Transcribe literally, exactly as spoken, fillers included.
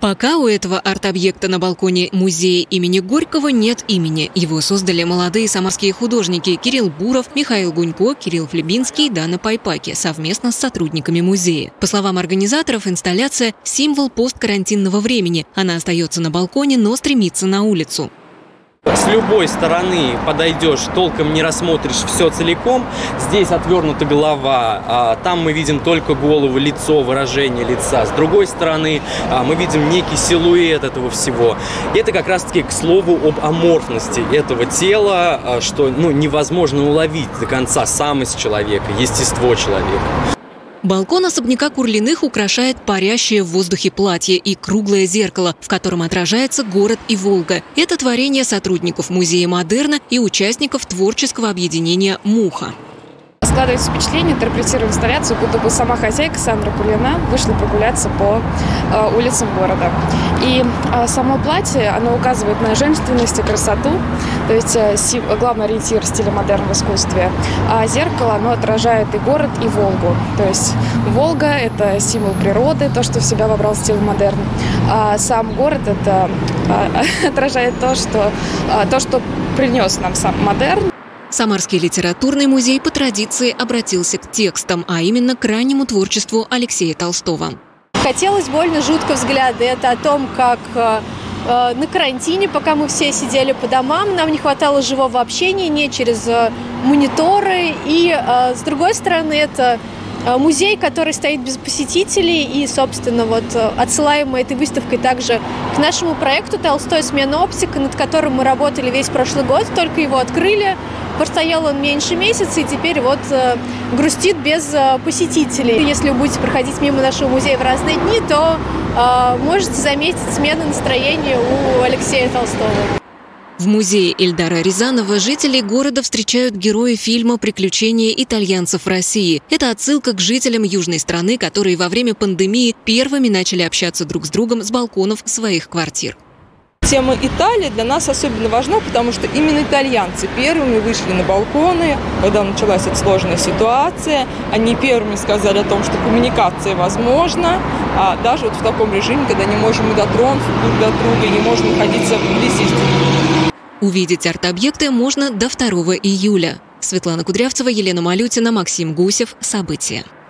Пока у этого арт-объекта на балконе музея имени Горького нет имени. Его создали молодые самарские художники Кирилл Буров, Михаил Гунько, Кирилл Флебинский, Дана Пайпаки совместно с сотрудниками музея. По словам организаторов, инсталляция – символ посткарантинного времени. Она остается на балконе, но стремится на улицу. С любой стороны подойдешь, толком не рассмотришь все целиком. Здесь отвернута голова, а там мы видим только голову, лицо, выражение лица. С другой стороны а, мы видим некий силуэт этого всего. И это как раз-таки к слову об аморфности этого тела, а, что ну, невозможно уловить до конца самость человека, естество человека. Балкон особняка Курлиных украшает парящее в воздухе платье и круглое зеркало, в котором отражается город и Волга. Это творение сотрудников музея «Модерна» и участников творческого объединения «Муха». Складывается впечатление, интерпретируя инсталляцию, будто бы сама хозяйка Сандра Курлина вышла прогуляться по э, улицам города. И э, само платье, оно указывает на женственность и красоту, то есть э, си, главный ориентир стиля модерн в искусстве. А зеркало, оно отражает и город, и Волгу. То есть Волга – это символ природы, то, что в себя вобрал стиль модерн. А сам город – это э, отражает то, что, э, то, что принес нам сам модерн. Самарский литературный музей по традиции обратился к текстам, а именно к раннему творчеству Алексея Толстого. Хотелось больно жутко взгляды. Это о том, как э, на карантине, пока мы все сидели по домам, нам не хватало живого общения, не через э, мониторы. И э, с другой стороны, это музей, который стоит без посетителей, и, собственно, вот отсылаем мы этой выставкой также к нашему проекту «Толстой. Смена оптика», над которым мы работали весь прошлый год, только его открыли. Простоял он меньше месяца, и теперь вот э, грустит без э, посетителей. Если вы будете проходить мимо нашего музея в разные дни, то э, можете заметить смену настроения у Алексея Толстого. В музее Эльдара Рязанова жители города встречают героя фильма «Приключения итальянцев в России». Это отсылка к жителям южной страны, которые во время пандемии первыми начали общаться друг с другом с балконов своих квартир. Тема Италии для нас особенно важна, потому что именно итальянцы первыми вышли на балконы, когда началась эта сложная ситуация. Они первыми сказали о том, что коммуникация возможна, а даже вот в таком режиме, когда не можем и дотронуться друг до друга, и не можем находиться вблизи. Увидеть арт-объекты можно до второго июля. Светлана Кудрявцева, Елена Малютина, Максим Гусев. События.